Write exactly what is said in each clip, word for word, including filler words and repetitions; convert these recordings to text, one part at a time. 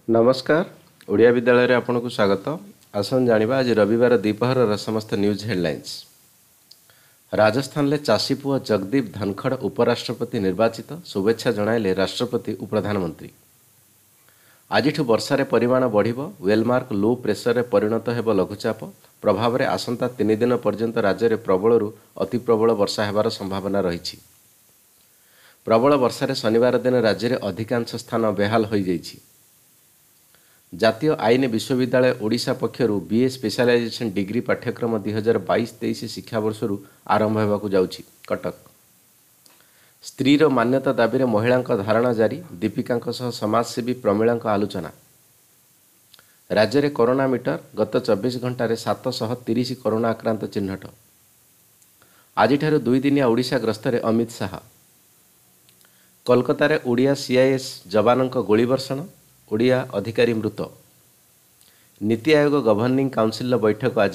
नमस्कार। ओडिया विद्यालय रे आपन को स्वागत। आसन जानिबा आज रविवार द्विपहर समस्त न्यूज हेडलाइंस। राजस्थान ले चाषी पुआ जगदीप धनखड़ उपराष्ट्रपति निर्वाचित, शुभेच्छा जणाइले राष्ट्रपति और प्रधानमंत्री। आज वर्षार परिमाण बढ़िबो, वेलमार्क लो प्रेसर रे परिणत हेबो लघुचाप, प्रभाव रे आसंता तीन दिन पर्यंत राज्य रे प्रबलरु अति प्रबल वर्षा हेबार संभावना रहिछि। प्रबल वर्षार शनिवार दिन राज्य रे अधिकांश स्थान बेहाल होई जाइछि। जातीय आईन विश्वविद्यालय ओडिशा पक्षरु बीए स्पेशलाइजेशन डिग्री पाठ्यक्रम दुई हजार बाईस तेईस शिक्षावर्षरु आरंभ हेबाकु जाउछि। कटक स्त्रीर मान्यता दाबी रे महिलांक धारणा जारी, दीपिकांक सह समाजसेवी प्रमिलांक आलोचना। राज्य रे कोरोना मीटर गत चौबीस घंटा रे सात सौ तीस कोरोना आक्रांत चिन्हट। आज दुई दिनिया ओडिशा गस्त रे अमित शाह। कोलकाता रे ओडिया सीआईएस जवानंक गोलीवर्षण, ओडिया अधिकारी मृत। नीति आयोग गवर्निंग काउंसिल बैठक आज।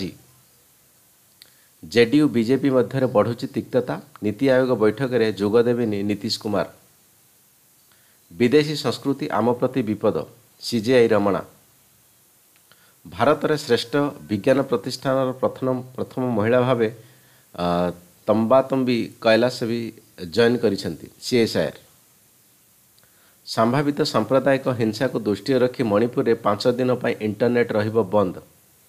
जेडीयू बीजेपी मध्य बढ़ुची तिक्तता, नीति आयोग बैठक में जोगदेवेनी नीतीश कुमार। विदेशी संस्कृति आम प्रति विपद, सीजेआई रमणा। भारत रे श्रेष्ठ विज्ञान प्रतिष्ठान प्रथम प्रथम महिला भावे तंबातंबी कैलाश भी जॉइन करिसेंती सीएसआईआर। संभावित सांप्रदायिक हिंसा को दृष्टि रखी मणिपुर में पांच दिन पर इंटरनेट रहिबो बंद।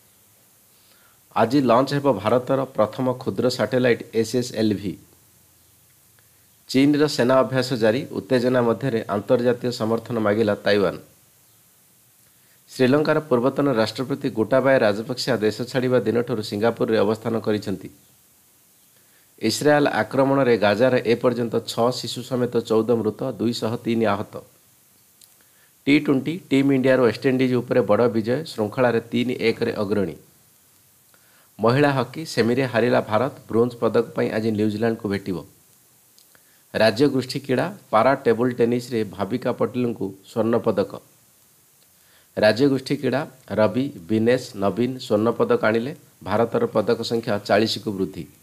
आज लॉन्च हेबो भारतर प्रथम क्षुद्र सैटेलाइट एसएसएलवी। चीन रो सेना अभ्यास जारी, उत्तेजना मध्य अंतर्जातीय समर्थन मागिला ताइवान। श्रीलंकार पूर्वतन राष्ट्रपति गोटाबाया राजपक्षे देश छाड़िबा दिनठुर सिंगापुर रे अवस्थान करिसेंती। इस्राएल आक्रमण रे गाजार एपर्यंत छह शिशु समेत चौदह मृत, दुई सौ तीन आहत। T twenty team India West Indies उपरे बड़ विजय, श्रृंखला रे तीन एक रे अग्रणी। महिला हॉकी सेमी हारिला भारत, ब्रोंज पदक पई आज न्यूजीलैंड को भेटिबो। राज्य गोष्ठी क्रीड़ा पारा टेबल टेनिस रे भाविका पटेल को स्वर्ण पदक। राज्य गोष्ठी क्रीड़ा रवि, विनेश, नवीन स्वर्ण पदक आनिले, भारतर पदक संख्या चालीस को वृद्धि।